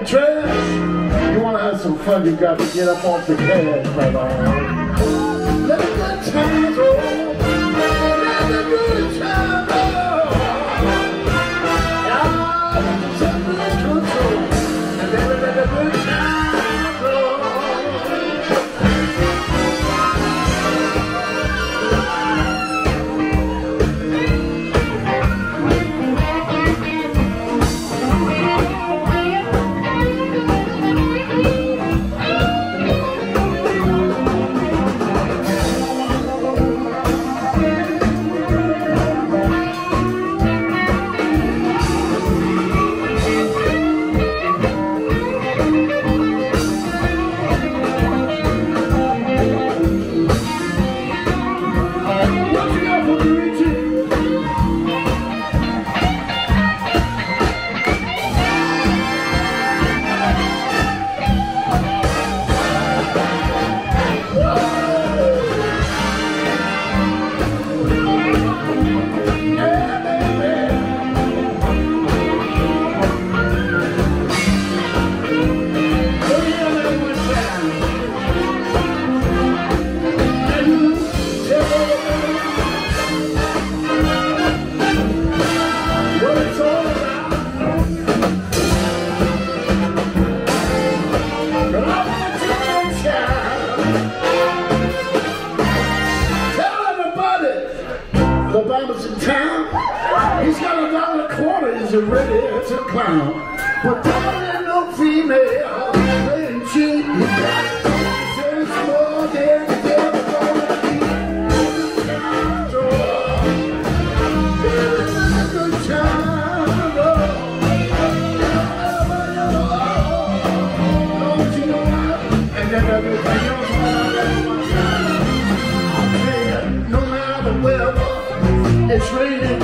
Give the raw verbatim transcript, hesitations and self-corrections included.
the trash. You want to have some fun, you got to get up off the cash, brother. Let the good times roll. Let the good times roll. Ah, some good control. And then we let the good times roll. The Bama's in town. He's got a dollar quarter. He's ready to clown. But there ain't no female playing cheap. He got sense more than the devil gonna keep. Good time, don't you know that? And then everything else. No matter where. It's raining.